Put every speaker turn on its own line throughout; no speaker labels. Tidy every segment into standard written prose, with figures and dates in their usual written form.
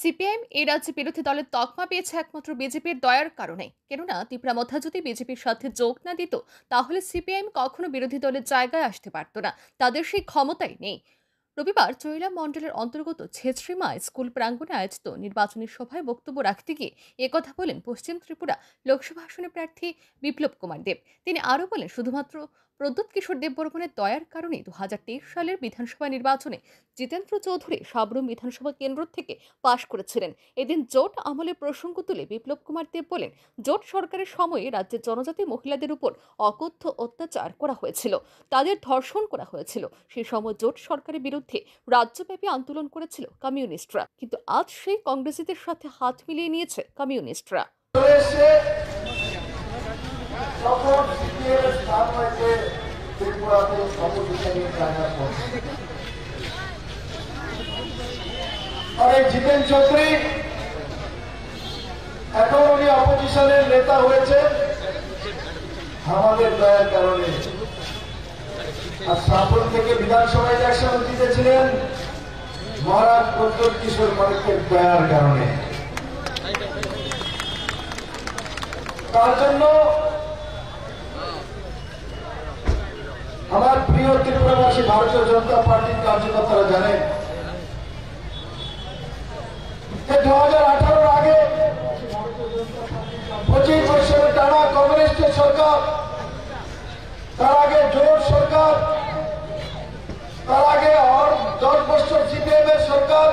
CPIM এই রাজ্যে বিরোধী দলের তকমা পেয়েছে একমাত্র বিজেপির দয়ার কারণে। কেননা তীব্রামথা যদি বিজেপির সাথে যোগ না দিত, তাহলে সিপিআইএম কখনো বিরোধী দলের জায়গায় আসতে পারত না। তাদের সেই ক্ষমতাই নেই। রবিবার চৈলা মণ্ডলের অন্তর্গত ছেত্রীমা স্কুল প্রাঙ্গণে আয়োজিত নির্বাচনী সভায় বক্তব্য রাখতে গিয়ে একথা বলেন পশ্চিম ত্রিপুরা লোকসভা আসনের প্রার্থী বিপ্লব কুমার দেব। তিনি আরও বলেন, শুধুমাত্র প্রদ্যুৎ কিশোর দেববর্মনের দয়ার কারণে 2023 সালের বিধানসভা নির্বাচনে জিতেন্দ্র চৌধুরী সাবরুম বিধানসভা কেন্দ্র থেকে পাশ করেছিলেন। এদিন জোট আমলের প্রসঙ্গ তুলে বিপ্লব কুমার দেব বলেন, জোট সরকারের সময়ে রাজ্যের জনজাতি মহিলাদের উপর অকথ্য অত্যাচার করা হয়েছিল, তাদের ধর্ষণ করা হয়েছিল। সেই সময় জোট সরকারের বিরুদ্ধে রাজ্যব্যাপী আন্দোলন করেছিল কমিউনিস্টরা, কিন্তু আজ সেই কংগ্রেসীদের সাথে হাত মিলিয়ে নিয়েছে কমিউনিস্টরা।
জিতেন চৌধুরী এখন উনি অপোজিশনের নেতা হয়েছে আমাদের দয়ার কারণে। আর সাফল থেকে বিধানসভায় ইলেকশন জিতেছিলেন মহারাজ প্রদ্যুৎ কিশোর মালিকের দয়ার কারণে। তার জন্য আমার প্রিয় ত্রিপুরাবাসী ভারতীয় জনতা পার্টির কার্যকর্তারা জানেন 2018 আগে 25 বছরের টানা কমিউনিস্টের সরকার, তার আগে জোট সরকার, তার আগে 10 বছর সিপিএম এর সরকার,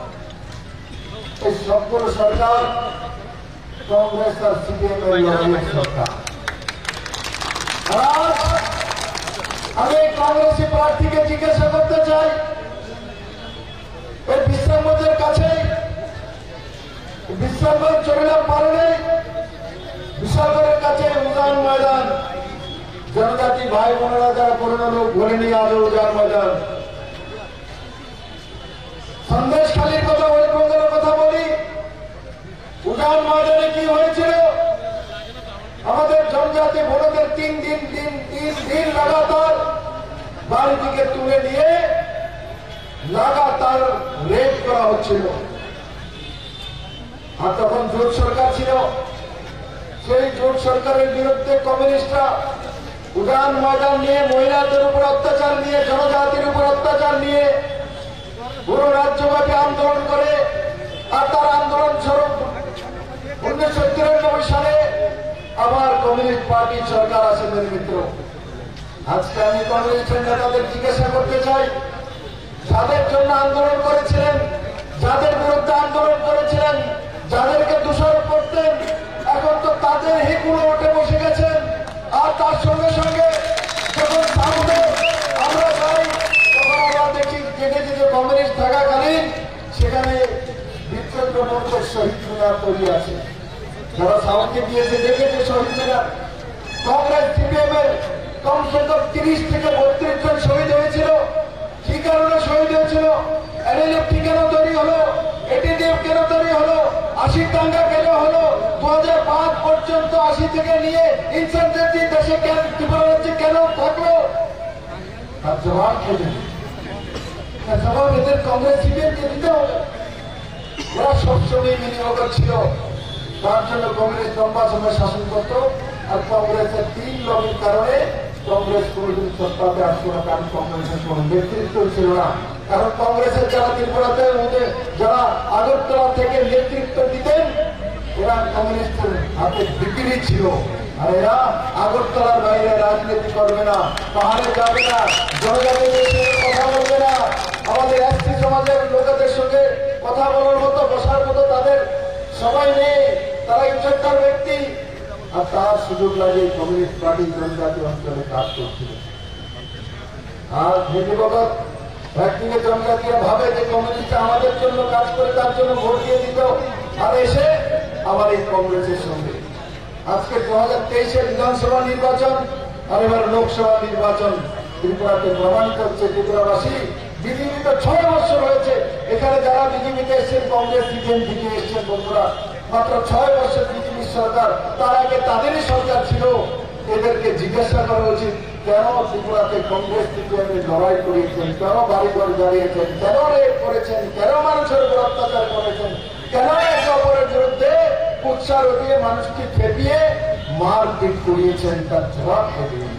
এই সবগুলো সরকার কংগ্রেস আর সিপিএম এর সরকার। আমি কংগ্রেসী প্রার্থীকে জিজ্ঞাসা করতে চাই, এই বিশ্রামগঞ্জের কাছে বিশ্রামগঞ্জ চরিলাম পারলে বিশালগড়ের কাছে উজান ময়দান, জনজাতি ভাই বোনেরা যারা পুরনো লোক বলেনি আজ উজান ময়দান। সন্দেশখালীর কথা বলি, প্রঙ্গলের কথা বলি, উজান ময়দানে কি হয়েছিল? আমাদের জনজাতি ভোটারদের তিন দিন লাগাতার বাড়ি থেকে তুলে নিয়ে লাগাতার রেপ করা হচ্ছিল। আর তখন জোট সরকার ছিল, সেই জোট সরকারের বিরুদ্ধে কমিউনিস্টরা উজান ময়দান নিয়ে, মহিলাদের উপর অত্যাচার নিয়ে, জনজাতির উপর অত্যাচার নিয়ে পুরো রাজ্যব্যাপী আন্দোলন করে। আর তার আন্দোলন স্বরূপ 1993 সালে আবার কমিউনিস্ট পার্টির সরকার আছে নির্মিত। আজকে আমি কমিউনিস্টের নেতাদের জিজ্ঞাসা করতে চাই, যাদের জন্য আন্দোলন করেছিলেন, যাদের বিরুদ্ধে আন্দোলন করেছিলেন, যাদেরকে দোষারোপ করতেন, এখন তো তাদের হিকুলো উঠে বসে গেছেন। আর তার সঙ্গে সঙ্গে যখন সামনে আমরা যাই, তখন আমরা দেখি দেখেছি যে কমিউনিস্ট থাকাকালীন সেখানে বিচ্ছেদ মঞ্চের শহীদ মিনার তৈরি আছে। যারা সাউথকে দিয়েছে দেখেছে শহীদ মিনার। কংগ্রেস সিপিএম এর কমসে কম 30 থেকে 32 জন শহীদ হয়েছিল। কি কারণে শহীদ হয়েছিল? এনএলএফটি কেন তৈরি হলো? এটিডিএফ কেন তৈরি হলো? 80 দাঙ্গা কেন হলো? 2005 পর্যন্ত 80 থেকে নিয়ে ইনসার্জেন্সি দেশে ত্রিপুরা রাজ্যে কেন থাকলো? তার জবাব খেলেন, জবাব এদের কংগ্রেস সিপিএমকে দিতে হবে। ওরা সবসময় বিনিয়োগ ছিল, তার জন্য কংগ্রেস লম্বা সময় শাসন করত। আর কংগ্রেসের 3 লবির কারণে কংগ্রেস কোনদিন সত্তাতে আসতো না, কারণ কংগ্রেসের কোন নেতৃত্ব ছিল না। কারণ কংগ্রেসের যারা ত্রিপুরাতে যারা আগরতলা থেকে নেতৃত্ব দিতেন, এরা কমিউনিস্টের হাতে বিক্রি ছিল। আর এরা আগরতলার বাইরে রাজনীতি করবে না, পাহাড়ে যাবে না, জনজাতিদের সঙ্গে কথা বলবে না, আমাদের এসটি সমাজের লোকেদের সঙ্গে কথা বলার মতো, বসার মতো তাদের সময় নেই। তারা ইজ্জতদার ব্যক্তি। আর তার সুযোগ লাগে কমিউনিস্ট পার্টি জনজাতি অঞ্চলে কাজ করছিল। আর ভেদিবগত একদিকে জনজাতিরা ভাবে যে কমিউনিস্ট আমাদের জন্য কাজ করে, তার জন্য ভোট দিয়ে দিত। আর এসে আবার এই কংগ্রেসের সঙ্গে আজকে 2023-এর বিধানসভা নির্বাচন আর এবার লোকসভা নির্বাচন ত্রিপুরাতে প্রমাণিত হচ্ছে ত্রিপুরাবাসী বিজেপিতে 6 বছর হয়েছে। এখানে যারা বিজেপিতে এসছেন, কংগ্রেস সিপিএম থেকে এসছেন বন্ধুরা, মাত্র 6 বছর বিজেপি সরকার। তার আগে তাদেরই সরকার ছিল। এদেরকে জিজ্ঞাসা করা উচিত, কেন ত্রিপুরাতে কংগ্রেস সিপিএম লড়াই করিয়েছেন, কেন বাড়ি ঘর দাঁড়িয়েছেন, কেন রেপ করেছেন, কেন মানুষের উপর অত্যাচার করেছেন, কেন একে অপরের বিরুদ্ধে উৎসাহ দিয়ে মানুষকে খেপিয়ে মারপিট করিয়েছেন তার জবাব দিয়ে।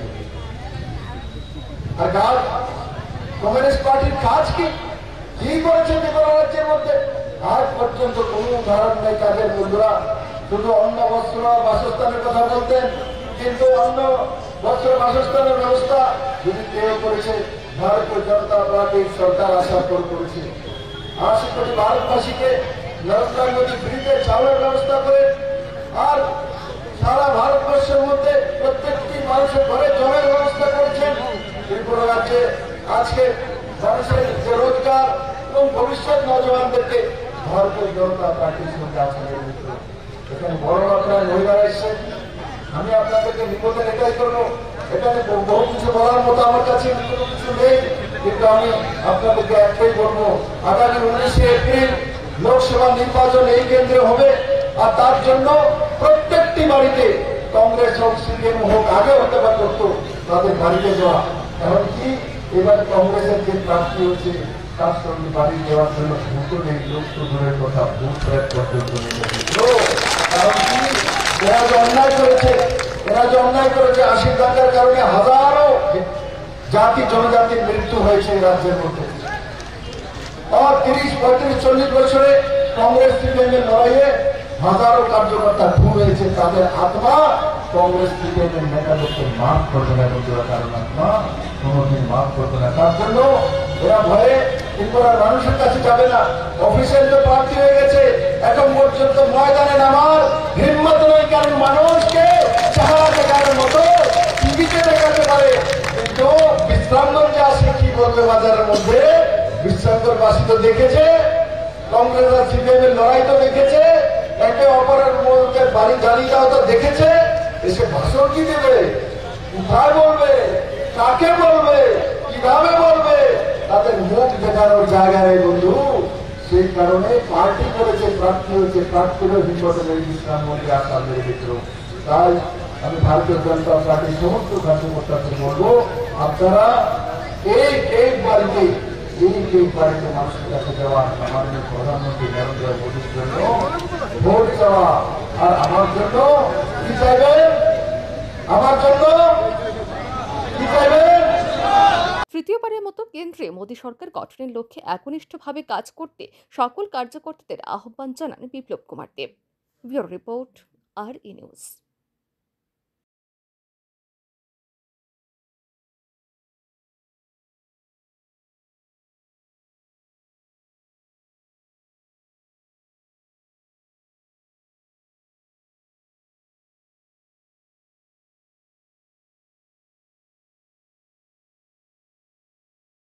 আর কাজ কমিউনিস্ট পার্টির কাজ কি করেছে ত্রিপুরা রাজ্যের মধ্যে আজ পর্যন্ত কোন উদাহরণ নেই। কাজের বন্ধুরা শুধু অন্ন বস্ত্র বাসস্থানের কথা বলতেন, কিন্তু অন্ন বস্ত্র বাসস্থানের ব্যবস্থা যদি কেউ করেছে ভারতীয় জনতা পার্টির সরকার আসার পর করেছে। ৮০ কোটি ভারতবাসীকে নরেন্দ্র মোদী ফ্রিতে চাউলের ব্যবস্থা করে, আর সারা ভারতবর্ষের মধ্যে প্রত্যেকটি মানুষের ঘরে জলের ব্যবস্থা করেছেন। ত্রিপুরা রাজ্যে আজকে মানুষের যে রোজগার এবং ভবিষ্যৎ নজওয়ানদেরকে ভারতীয় জনতা পার্টির সঙ্গে আছে। এখানে বড় আপনার মহিলারা এসছেন, আমি আপনাদেরকে বিপদে এটাই করবো। এখানে বহু কিছু বলার মতো আমার কাছে কোনো কিছু নেই, কিন্তু আমি আপনাদেরকে একটাই বলবো, আগামী 19শে এপ্রিল লোকসভা নির্বাচন এই কেন্দ্রে হবে, আর তার জন্য প্রত্যেকটি বাড়িতে কংগ্রেস হোক সিপিএম হোক আগে হতে পারত তাদের বাড়িতে যাওয়া। কারণ কি এবার কংগ্রেসের যে প্রার্থী হচ্ছে তার সঙ্গে বাড়ি দেওয়ার জন্য ভূত নেই, লোক তো দূরের কথা ভূত প্রয়োগ পর্যন্ত নেই। কারণ কি এরা যে অন্যায় করেছে, ৮০ দাঙ্গার কারণে হাজারো জাতি জনজাতির মৃত্যু হয়েছে এই রাজ্যের মধ্যে। আর ৩০, ৩৫, ৪০ বছরে কংগ্রেস সিপিএম এর লড়াইয়ে হাজারো কার্যকর্তা খুন হয়েছে। তাদের আত্মা কংগ্রেস সিপিএম এর নেতাদেরকে মাফ করবে না, বন্ধুরা, কারণ আত্মা কোনোদিন মাফ করবে না। তার জন্য এরা ভয়ে ত্রিপুরার মানুষের কাছে যাবে না। অফিসিয়াল তো প্রার্থী হয়ে গেছে, এখন পর্যন্ত ময়দানে নামার হিম্মত নয়, কারণ মানুষকে চেহারা দেখানোর মতো টিভিতে দেখাতে পারে, কিন্তু বিশ্রামগঞ্জে আসে কি বলবে বাজারের মধ্যে? বিশ্রামগঞ্জবাসী তো দেখেছে, কংগ্রেস আর সিপিএম এর লড়াই তো দেখেছে, একে অপরের মধ্যে বাড়ি জ্বালিয়ে দেওয়া তো দেখেছে। এসে ভাষণ কি দেবে, কোথায় বলবে, কাকে বলবে, কিভাবে বলবে, তাদের মুখ দেখানোর জায়গা নেই বন্ধু। সেই কারণে পার্টি করেছে, প্রার্থী হয়েছে, প্রার্থীরও হিম্মতের এই বিশ্রামগঞ্জে আসার মিত্র। তাই আমি ভারতীয় জনতা পার্টির সমস্ত কার্যকর্তাকে বলবো, আপনারা এই বাড়িতে মানুষের কাছে যাওয়া, আমাদের প্রধানমন্ত্রী নরেন্দ্র মোদীর জন্য ভোট চাওয়া, আর আমার জন্য কি চাইবেন, আমার জন্য কি চাইবেন?
তৃতীয়বারের মতো কেন্দ্রে মোদী সরকার গঠনের লক্ষ্যে একনিষ্ঠভাবে কাজ করতে সকল কার্যকর্তাদের আহ্বান জানান বিপ্লব কুমার দেব। ব্যুরো রিপোর্ট, আর ই নিউজ।